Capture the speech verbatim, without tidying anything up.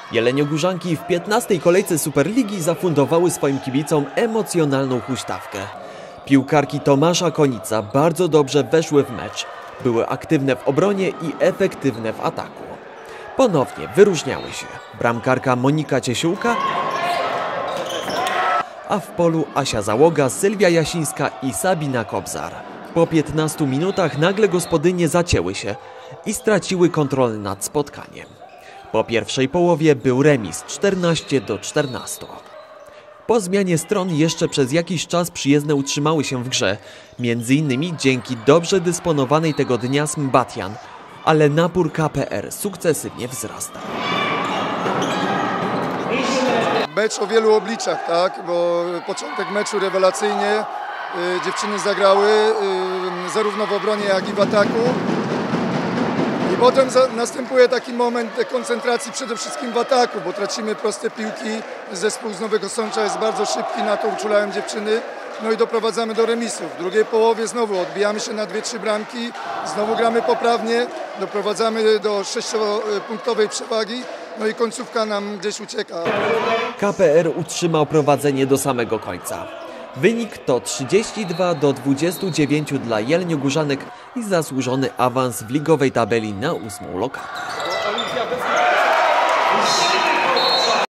Jeleniogórzanki w piętnastej kolejce Superligi zafundowały swoim kibicom emocjonalną huśtawkę. Piłkarki Tomasza Konica bardzo dobrze weszły w mecz. Były aktywne w obronie i efektywne w ataku. Ponownie wyróżniały się bramkarka Monika Ciesiółka, a w polu Asia Załoga, Sylwia Jasińska i Sabina Kobzar. Po piętnastu minutach nagle gospodynie zacięły się i straciły kontrolę nad spotkaniem. Po pierwszej połowie był remis czternaście do czternastu. Po zmianie stron jeszcze przez jakiś czas przyjezdne utrzymały się w grze, między innymi dzięki dobrze dysponowanej tego dnia Smbatian, ale napór K P R sukcesywnie wzrasta. Mecz o wielu obliczach, tak? Bo początek meczu rewelacyjnie, yy, dziewczyny zagrały yy, zarówno w obronie, jak i w ataku. I potem za, następuje taki moment koncentracji przede wszystkim w ataku, bo tracimy proste piłki. Zespół z Nowego Sącza jest bardzo szybki, na to uczulają dziewczyny. No i doprowadzamy do remisu. W drugiej połowie znowu odbijamy się na dwie, trzy bramki, znowu gramy poprawnie, doprowadzamy do sześciopunktowej przewagi, no i końcówka nam gdzieś ucieka. K P R utrzymał prowadzenie do samego końca. Wynik to trzydzieści dwa do dwudziestu dziewięciu dla Jeleniogórzanek i zasłużony awans w ligowej tabeli na ósmą lokatę.